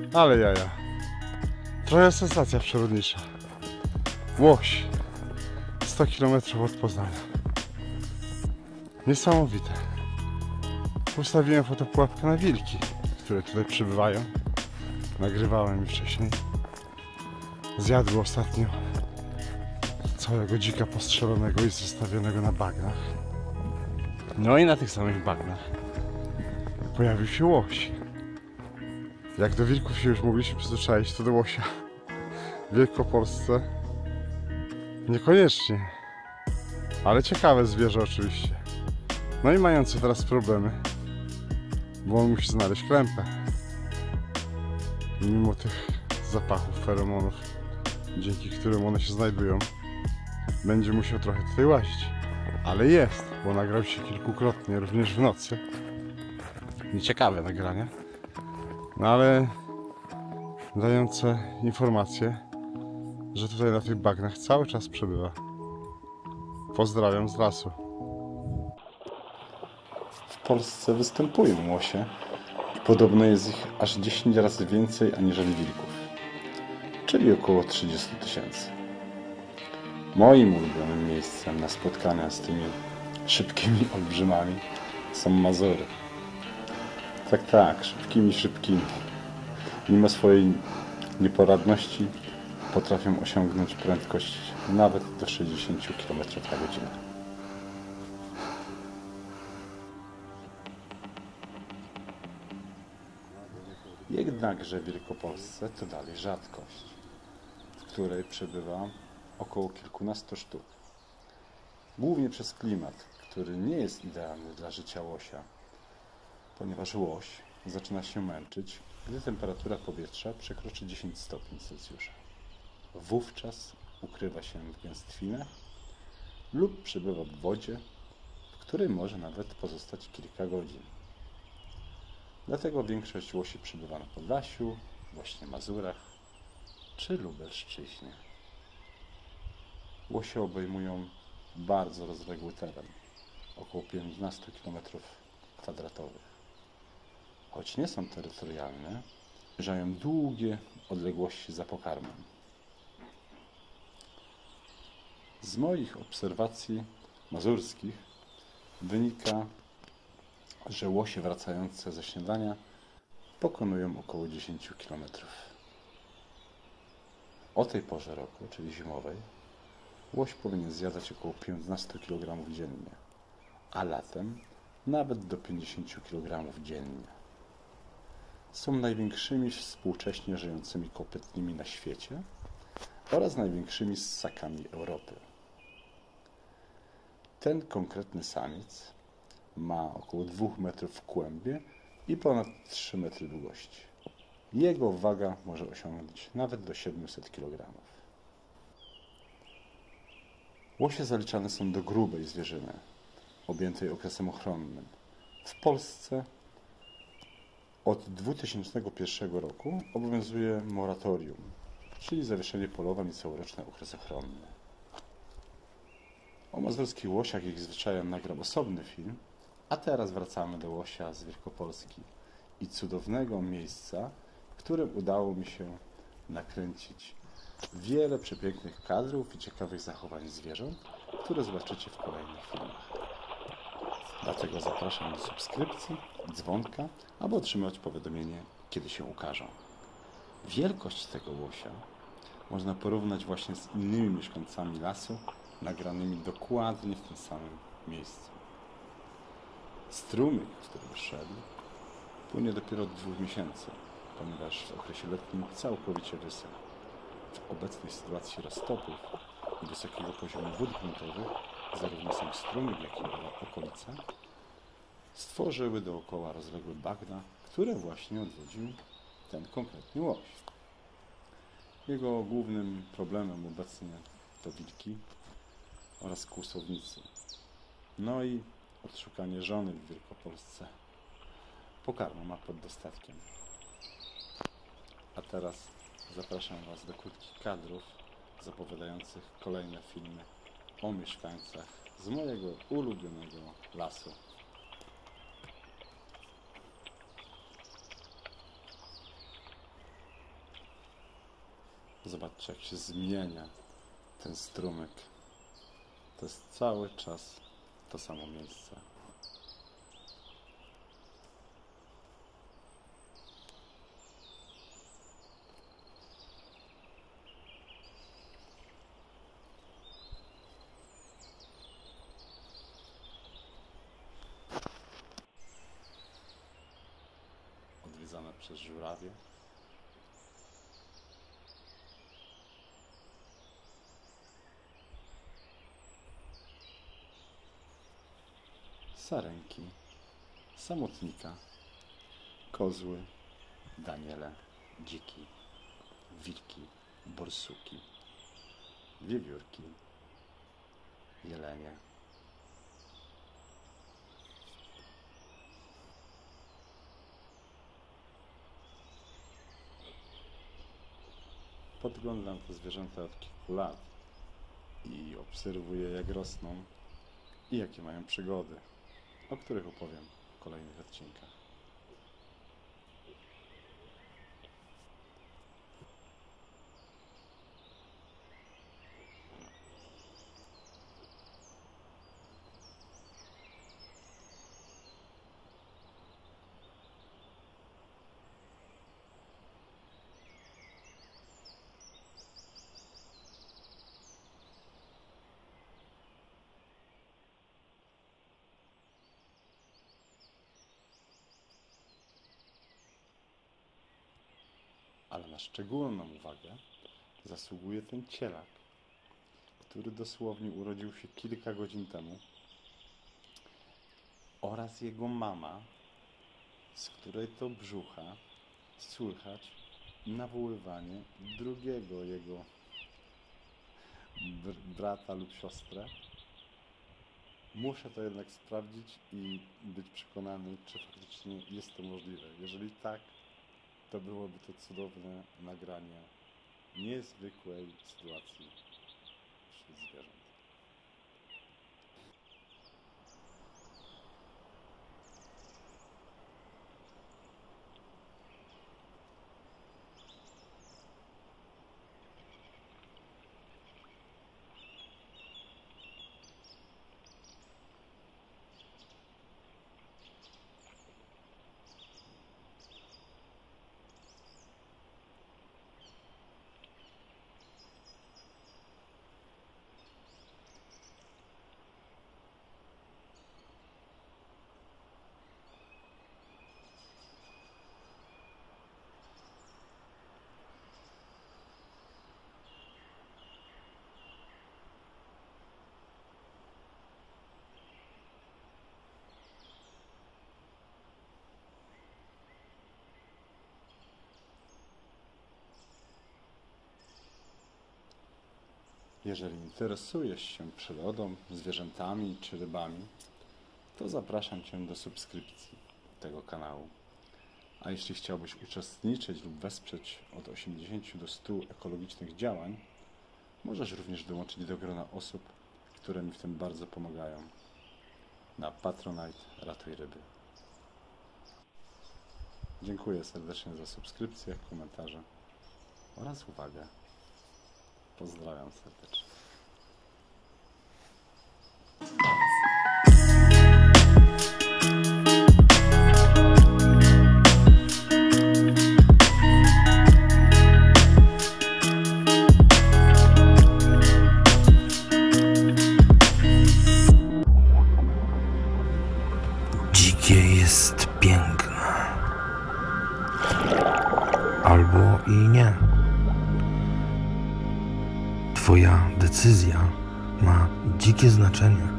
Ale jaja. Trochę sensacja przyrodnicza. Łoś. 100 km od Poznania. Niesamowite. Ustawiłem fotopułapkę na wilki, które tutaj przybywają. Nagrywałem je wcześniej. Zjadły ostatnio całego dzika postrzelonego i zostawionego na bagnach. No i na tych samych bagnach pojawił się łoś. Jak do wilków się już mogliśmy przyzwyczaić, to do łosia w Wielkopolsce niekoniecznie. Ale ciekawe zwierzę oczywiście. No i mające teraz problemy, bo on musi znaleźć klępę. Mimo tych zapachów, feromonów, dzięki którym one się znajdują, będzie musiał trochę tutaj łazić. Ale jest, bo nagrał się kilkukrotnie, również w nocy. Nieciekawe nagrania, no ale dające informacje, że tutaj na tych bagnach cały czas przebywa. Pozdrawiam z lasu. W Polsce występują łosie i podobno jest ich aż 10 razy więcej aniżeli wilków, czyli około 30 000. Moim ulubionym miejscem na spotkania z tymi szybkimi olbrzymami są Mazury. Tak, szybkimi. Mimo swojej nieporadności potrafią osiągnąć prędkość nawet do 60 km/h. Jednakże w Wielkopolsce to dalej rzadkość, w której przebywa około kilkunastu sztuk. Głównie przez klimat, który nie jest idealny dla życia łosia, ponieważ łoś zaczyna się męczyć, gdy temperatura powietrza przekroczy 10 stopni Celsjusza. Wówczas ukrywa się w gęstwinach lub przebywa w wodzie, w której może nawet pozostać kilka godzin. Dlatego większość łosi przebywa na Podlasiu, właśnie Mazurach czy Lubelszczyźnie. Łosie obejmują bardzo rozległy teren, około 15 km². Choć nie są terytorialne, zmierzają długie odległości za pokarmem. Z moich obserwacji mazurskich wynika, że łosie wracające ze śniadania pokonują około 10 km. O tej porze roku, czyli zimowej, łoś powinien zjadać około 15 kg dziennie, a latem nawet do 50 kg dziennie. Są największymi współcześnie żyjącymi kopytnymi na świecie oraz największymi ssakami Europy. Ten konkretny samiec ma około 2 metrów w kłębie i ponad 3 metry długości. Jego waga może osiągnąć nawet do 700 kg. Łosie zaliczane są do grubej zwierzyny, objętej okresem ochronnym. W Polsce od 2001 roku obowiązuje moratorium, czyli zawieszenie polowań i całoroczny okres ochronny. O mazurskich łosiach i ich zwyczajach nagram osobny film, a teraz wracamy do łosia z Wielkopolski i cudownego miejsca, w którym udało mi się nakręcić wiele przepięknych kadrów i ciekawych zachowań zwierząt, które zobaczycie w kolejnych filmach. Dlatego zapraszam do subskrypcji, dzwonka, aby otrzymać powiadomienie, kiedy się ukażą. Wielkość tego łosia można porównać właśnie z innymi mieszkańcami lasu, nagranymi dokładnie w tym samym miejscu. Strumyk, w którym szedł, płynie dopiero od 2 miesięcy, ponieważ w okresie letnim całkowicie wysycha. W obecnej sytuacji roztopów i wysokiego poziomu wód gruntowych zarówno sam strumyk, jak i okolice stworzyły dookoła rozległe bagna, które właśnie odwiedził ten konkretny łoś. Jego głównym problemem obecnie to wilki oraz kłusownicy. No i odszukanie żony w Wielkopolsce. Pokarmu ma pod dostatkiem. A teraz zapraszam Was do krótkich kadrów zapowiadających kolejne filmy o mieszkańcach z mojego ulubionego lasu. Zobaczcie, jak się zmienia ten strumyk. To jest cały czas to samo miejsce. Odwiedzane przez żurawie. Sarenki, samotnika, kozły, daniele, dziki, wilki, borsuki, wiewiórki, jelenie. Podglądam te zwierzęta od kilku lat i obserwuję, jak rosną i jakie mają przygody, o których opowiem w kolejnych odcinkach. Ale na szczególną uwagę zasługuje ten cielak, który dosłownie urodził się kilka godzin temu, oraz jego mama, z której to brzucha słychać nawoływanie drugiego jego brata lub siostrę. Muszę to jednak sprawdzić i być przekonany, czy faktycznie jest to możliwe. Jeżeli tak, to byłoby to cudowne nagranie niezwykłej sytuacji wśród zwierząt. Jeżeli interesujesz się przyrodą, zwierzętami czy rybami, to zapraszam Cię do subskrypcji tego kanału. A jeśli chciałbyś uczestniczyć lub wesprzeć od 80 do 100 ekologicznych działań, możesz również dołączyć do grona osób, które mi w tym bardzo pomagają. Na Patronite Ratuj Ryby. Dziękuję serdecznie za subskrypcję, komentarze oraz uwagę. Pozdrawiam serdecznie. Dzikie jest piękne. Albo i nie. Twoja decyzja ma dzikie znaczenie.